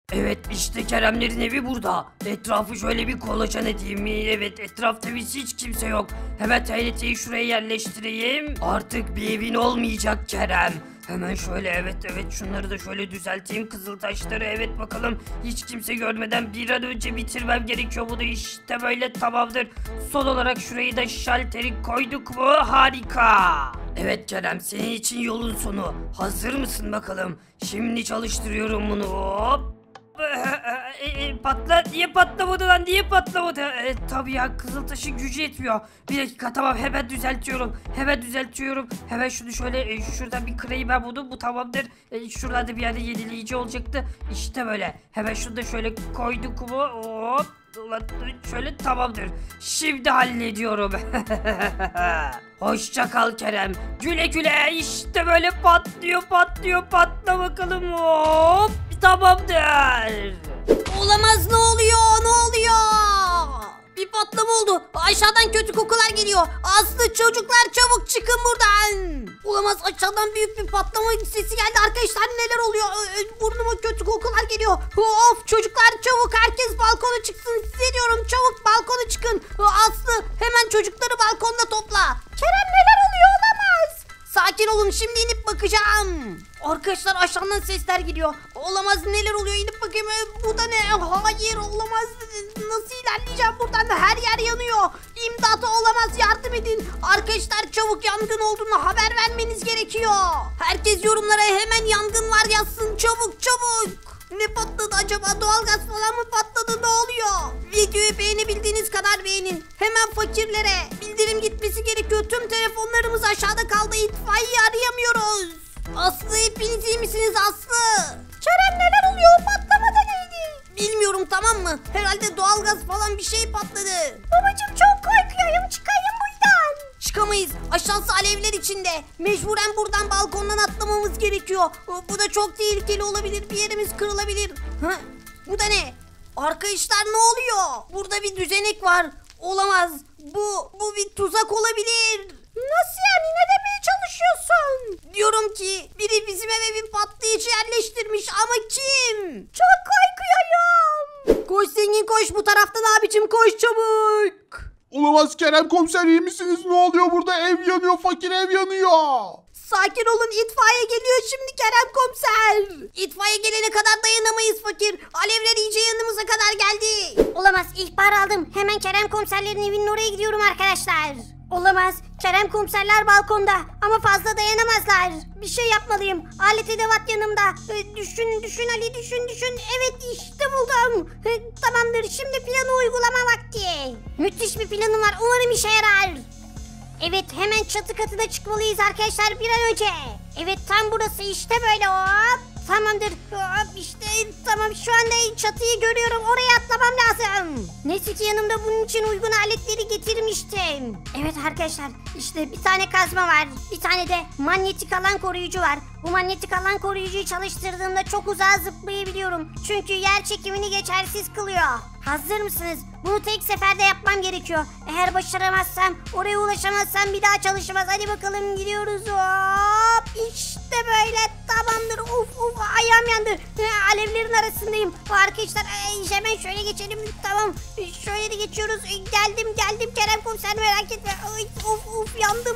Evet işte Keremlerin evi burada. Etrafı şöyle bir kolaçan edeyim. Evet etrafta hiç kimse yok. Hemen TNT'yi şuraya yerleştireyim. Artık bir evin olmayacak Kerem. Hemen şöyle evet şunları da şöyle düzelteyim. Kızıl taşları evet bakalım. Hiç kimse görmeden bir an önce bitirmem gerekiyor bunu. İşte böyle tamamdır. Son olarak şurayı da şalteri koyduk mu? Harika. Evet Kerem senin için yolun sonu. Hazır mısın bakalım? Şimdi çalıştırıyorum bunu. Hop. Niye patlamadı lan niye patlamadı? Tabii ya Kızıltaş'ın gücü yetmiyor. Bir dakika tamam hemen düzeltiyorum. Hemen şunu şöyle şuradan bir kırayım ben bunu bu tamamdır. Şuralarda bir yerde yenileyici olacaktı. İşte böyle hemen şunu da şöyle koyduk mu hop. Ulan şöyle tamamdır. Şimdi hallediyorum. Hoşça kal Kerem. Güle güle işte böyle patlıyor patla bakalım hop. Tamamdır. Olamaz ne oluyor? Bir patlama oldu. Aşağıdan kötü kokular geliyor. Aslı çocuklar çabuk çıkın buradan. Olamaz aşağıdan büyük bir patlama sesi geldi arkadaşlar neler oluyor? Burnuma kötü kokular geliyor. Of çocuklar çabuk herkes balkona çıksın. Size diyorum çabuk balkona çıkın. Aslı hemen çocukları balkonda topla. Kerem neler oluyor olamaz. Sakin olun şimdi inip bakacağım. Arkadaşlar aşağıdan sesler geliyor. Olamaz neler oluyor inip bakayım. Bu da ne? Hayır olamaz. Nasıl ilerleyeceğim buradan? Her yer yanıyor. İmdat olamaz yardım edin. Arkadaşlar çabuk yangın olduğunu haber vermeniz gerekiyor. Herkes yorumlara hemen yangın var yazsın. Çabuk. Ne patladı acaba? Doğalgaz falan mı patladı? Ne oluyor? Videoyu beğenebildiğiniz kadar beğenin. Hemen fakirlere bildirim gitmesi gerekiyor. Tüm telefonlarımız aşağıda kaldı. İtfaiyeyi arayamıyoruz. Aslı hepiniz iyi misiniz Aslı? Kerem neler oluyor? Patlamadan neydi? Bilmiyorum tamam mı? Herhalde doğalgaz falan bir şey patladı. Babacım çok korkuyorum. Çıkayım buradan. Çıkamayız. Aşağısı alevler içinde. Mecburen buradan balkondan atlamamız gerekiyor. Bu da çok tehlikeli olabilir. Bir yerimiz kırılabilir. Bu da ne? Arkadaşlar ne oluyor? Burada bir düzenek var. Olamaz. Bu bir tuzak olabilir. Nasıl yani? Ne demeye çalışıyorsun? Diyorum ki biri bizim eve bir patlayıcı yerleştirmiş ama kim? Çok korkuyorum. Koş zengin koş bu taraftan abicim koş çabuk. Olamaz Kerem komiser iyi misiniz? Ne oluyor burada? Ev yanıyor, fakir ev yanıyor. Sakin olun itfaiye geliyor şimdi Kerem komiser. İtfaiye gelene kadar dayanamayız fakir. Alevler iyice yanımıza kadar geldi. Olamaz ihbar aldım. Hemen Kerem komiserlerin evinin oraya gidiyorum arkadaşlar. Olamaz. Kerem komiserler balkonda ama fazla dayanamazlar. Bir şey yapmalıyım. Alet edevat yanımda. Düşün Ali düşün. Evet işte buldum. Tamamdır şimdi planı uygulama vakti. Müthiş bir planım var. Umarım işe yarar. Evet hemen çatı katına çıkmalıyız arkadaşlar bir an önce. Evet tam burası işte böyle hop. Tamamdır hop işte tamam şu anda çatıyı görüyorum oraya atlamam lazım. Neyse ki yanımda bunun için uygun aletleri getirmiştim. Evet arkadaşlar işte bir tane kazma var. Bir tane de manyetik alan koruyucu var. Bu manyetik alan koruyucuyu çalıştırdığımda çok uzağa zıplayabiliyorum. Çünkü yer çekimini geçersiz kılıyor. Hazır mısınız? Bunu tek seferde yapmam gerekiyor. Eğer başaramazsam, oraya ulaşamazsam bir daha çalışmaz. Hadi bakalım gidiyoruz. Hop! İşte böyle tamamdır. Uf ayağım yandı. Alevlerin arasındayım. Arkadaşlar hemen şöyle geçelim. Tamam. Şöyle de geçiyoruz. Geldim Kerem komiser merak etme. Uf yandım.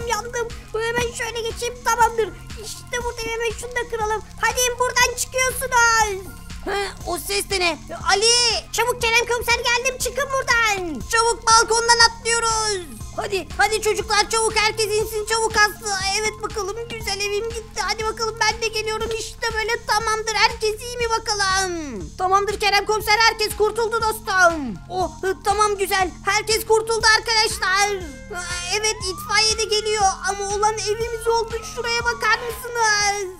Hemen şöyle geçeyim. Tamamdır. İşte buradayım hemen şunu da kıralım. Hadi buradan çıkıyorsunuz. O ses de ne? Ali! Çabuk Kerem komiser geldim çıkın buradan. Çabuk balkondan atlıyoruz. Hadi çocuklar çabuk herkes insin çabuk Aslı. Evet bakalım güzel evim gitti. Hadi bakalım ben de geliyorum işte böyle tamamdır. Herkes iyi mi bakalım? Tamamdır Kerem komiser herkes kurtuldu dostum. Oh tamam güzel herkes kurtuldu arkadaşlar. Evet itfaiye de geliyor ama olan evimiz oldu şuraya bakar mısınız?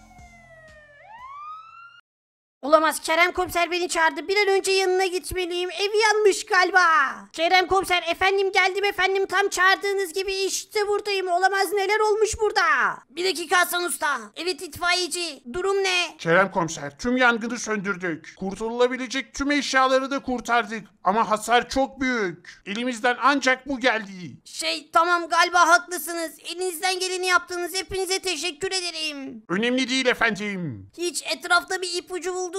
Olamaz Kerem komiser beni çağırdı. Bir an önce yanına gitmeliyim. Evi yanmış galiba. Kerem komiser efendim geldim efendim. Tam çağırdığınız gibi işte buradayım. Olamaz neler olmuş burada. Bir dakika Hasan Usta. Evet itfaiyeci. Durum ne? Kerem komiser tüm yangını söndürdük. Kurtulabilecek tüm eşyaları da kurtardık. Ama hasar çok büyük. Elimizden ancak bu geldi. Tamam galiba haklısınız. Elinizden geleni yaptınız. Hepinize teşekkür ederim. Önemli değil efendim. Hiç etrafta bir ipucu buldunuz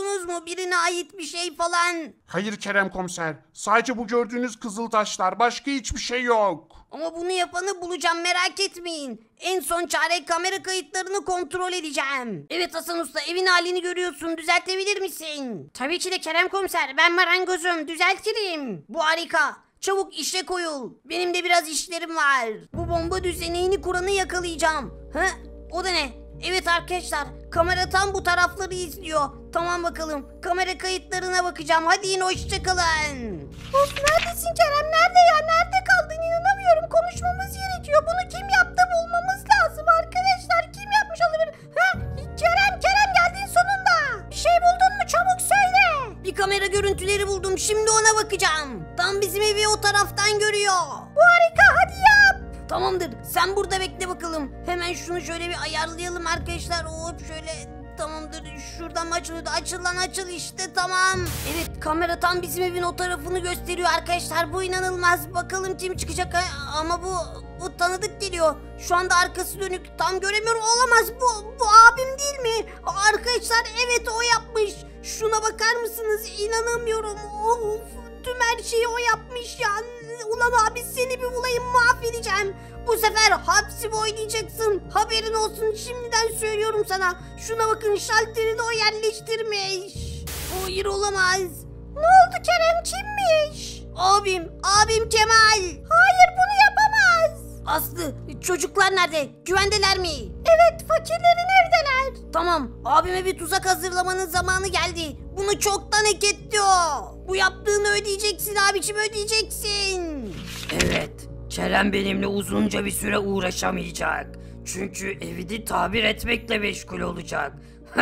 buldunuz mu? Birine ait bir şey falan. Hayır Kerem komiser. Sadece bu gördüğünüz kızıltaşlar. Başka hiçbir şey yok. Ama bunu yapanı bulacağım, merak etmeyin. En son çare kamera kayıtlarını kontrol edeceğim. Evet Hasan Usta, evin halini görüyorsun, düzeltebilir misin? Tabii ki de Kerem Komiser, ben marangozum, düzeltirim. Bu harika. Çabuk işe koyul. Benim de biraz işlerim var. Bu bomba düzenini kuranı yakalayacağım. Ha? O da ne? Evet arkadaşlar, kamera tam bu tarafları izliyor. Tamam bakalım, kamera kayıtlarına bakacağım. Hadi yine hoşçakalın. Of, neredesin Kerem? Nerede ya? Nerede kaldın? İnanamıyorum. Konuşmamız gerekiyor. Bunu kim yaptı bulmamız lazım arkadaşlar. Kim yapmış olabilir? Ha? Kerem geldin sonunda. Bir şey buldun mu? Çabuk söyle. Bir kamera görüntüleri buldum. Şimdi ona bakacağım. Tam bizim evi o taraftan görüyor. Bu harika. Hadi yap. Tamamdır. Sen burada bekle bakalım. Hemen şunu şöyle bir ayarlayalım arkadaşlar. Hop şöyle. Tamamdır. Şuradan mı açılıyordu? Açıl lan açıl işte, tamam. Evet, kamera tam bizim evin o tarafını gösteriyor arkadaşlar. Bu inanılmaz. Bakalım kim çıkacak. Ama bu tanıdık geliyor. Şu anda arkası dönük. Tam göremiyorum. Olamaz. Bu abim değil mi? Arkadaşlar evet, o yapmış. Şuna bakar mısınız? İnanamıyorum. Of. Tüm her şeyi o yapmış ya. Ulan abi, seni bir bulayım, mahvedeceğim. Bu sefer hapsi boylayacaksın. Haberin olsun, şimdiden söylüyorum sana. Şuna bakın, şalteri de o yerleştirmiş. Hayır, olamaz. Ne oldu Kerem, kimmiş? Abim Kemal. Hayır, bunu yapamaz. Aslı, çocuklar nerede? Güvendeler mi? Evet, fakirlerin evdeler. Tamam, abime bir tuzak hazırlamanın zamanı geldi. Bunu çoktan hak etti o. Bu yaptığını ödeyeceksin abicim, ödeyeceksin. Evet, Kerem benimle uzunca bir süre uğraşamayacak. Çünkü evini tamir etmekle meşgul olacak.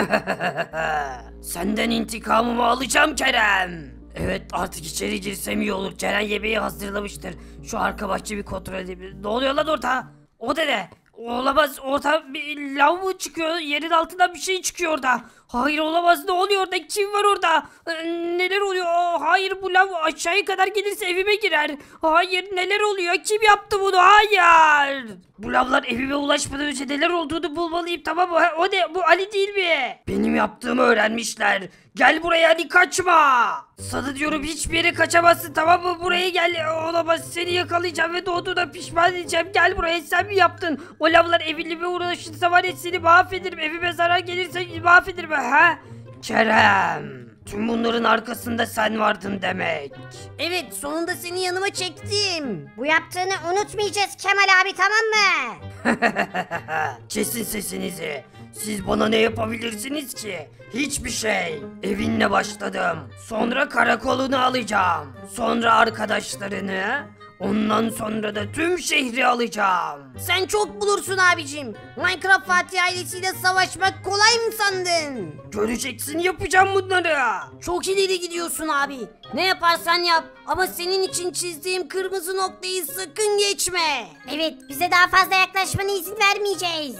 Senden intikamımı alacağım Kerem. Evet, artık içeri girsem iyi olur. Ceren yemeği hazırlamıştır. Şu arka bahçe bir kontrol edeyim. Ne oluyor lan orada? O da ne? Olamaz, orada bir lav mı çıkıyor? Yerin altından bir şey çıkıyor orada. Hayır, olamaz, ne oluyor orada? Kim var orada? Neler oluyor? Hayır, bu lav aşağıya kadar gelirse evime girer. Hayır, neler oluyor? Kim yaptı bunu? Hayır. Bu lavlar evime ulaşmadan önce neler olduğunu bulmalıyım, tamam mı? O ne? Bu Ali değil mi? Benim yaptığımı öğrenmişler. Gel buraya Ali, kaçma. Sana diyorum, hiçbir yere kaçamazsın, tamam mı? Buraya gel. Olamaz, seni yakalayacağım ve doğduğuna pişman edeceğim. Gel buraya, sen mi yaptın? O lavlar evime uğraşırsa var ya, seni mahvederim. Evime zarar gelirse mahvederim. Ha? Kerem. Tüm bunların arkasında sen vardın demek. Evet, sonunda seni yanıma çektim. Bu yaptığını unutmayacağız Kemal abi, tamam mı? Kesin sesinizi. Siz bana ne yapabilirsiniz ki? Hiçbir şey. Evinle başladım. Sonra karakolunu alacağım. Sonra arkadaşlarını. Ondan sonra da tüm şehri alacağım. Sen çok bulursun abicim. Minecraft Fatih ailesiyle savaşmak kolay mı sandın? Göreceksin, yapacağım bunları. Çok ileri gidiyorsun abi. Ne yaparsan yap ama senin için çizdiğim kırmızı noktayı sakın geçme. Evet, bize daha fazla yaklaşmana izin vermeyeceğiz.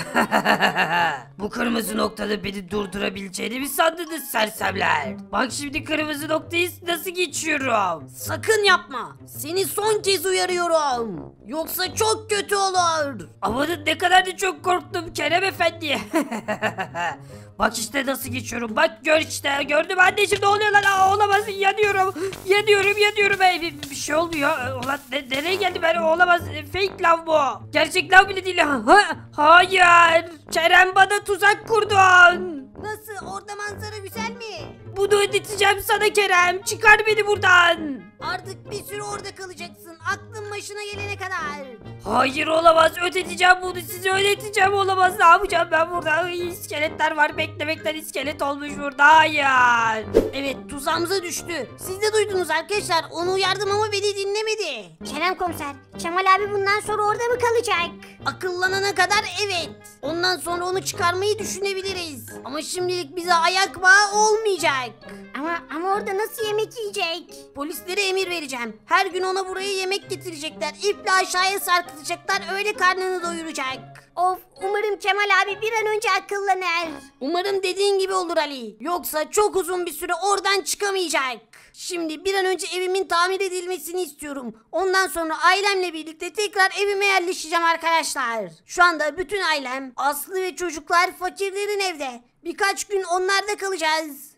Bu kırmızı noktada beni durdurabileceğini mi sandınız sersemler? Bak şimdi kırmızı noktayı nasıl geçiyorum. Sakın yapma. Seni son kez uyarıyorum. Yoksa çok kötü olur. Amanın, ne kadar da çok korktum Kerem Efendi. Bak işte nasıl geçiyorum. Bak gör işte. Gördüm anneciğim, ne oluyor lan? Olamaz, yanıyorum. Yanıyorum. Bir şey olmuyor. Ulan nereye geldi ben? Olamaz. Fake lav bu. Gerçek lav bile değil. Hayır. Kerem, bana tuzak kurdun. Nasıl? Orada manzara güzel mi? Bunu ödeteceğim sana Kerem. Çıkar beni buradan. Artık bir süre orada kalacaksın. Aklın başına gelene kadar. Hayır, olamaz, ödeteceğim bunu, size ödeteceğim, olamaz, ne yapacağım ben burada? Ay, iskeletler var, beklemekten iskelet olmuş burada, hayır. Evet, tuzağımıza düştü. Siz de duydunuz arkadaşlar, onu uyardım ama beni dinlemedi. Kerem komiser, Kemal abi bundan sonra orada mı kalacak? Akıllanana kadar evet. Ondan sonra onu çıkarmayı düşünebiliriz. Ama şimdilik bize ayak bağı olmayacak. Ama orada nasıl yemek yiyecek? Polislere emir vereceğim. Her gün ona buraya yemek getirecekler. İple aşağıya sarkıtacaklar. Öyle karnını doyuracak. Of, umarım Kemal abi bir an önce akıllanır. Umarım dediğin gibi olur Ali. Yoksa çok uzun bir süre oradan çıkamayacak. Şimdi bir an önce evimin tamir edilmesini istiyorum. Ondan sonra ailemle birlikte tekrar evime yerleşeceğim arkadaşlar. Şu anda bütün ailem, Aslı ve çocuklar fakirlerin evde. Birkaç gün onlarda kalacağız.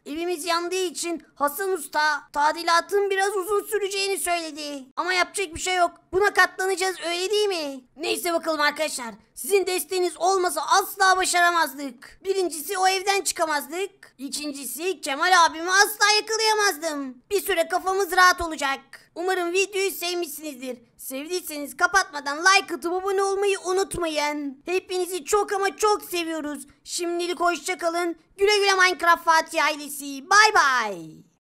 Evimiz yandığı için Hasan Usta tadilatın biraz uzun süreceğini söyledi. Ama yapacak bir şey yok. Buna katlanacağız, öyle değil mi? Neyse bakalım arkadaşlar. Sizin desteğiniz olmasa asla başaramazdık. Birincisi o evden çıkamazdık. İkincisi Kemal abimi asla yakalayamazdım. Bir süre kafamız rahat olacak. Umarım videoyu sevmişsinizdir. Sevdiyseniz kapatmadan like atıp abone olmayı unutmayın. Hepinizi çok ama çok seviyoruz. Şimdilik hoşça kalın. Güle güle Minecraft Fatih ailesi. Bay bay.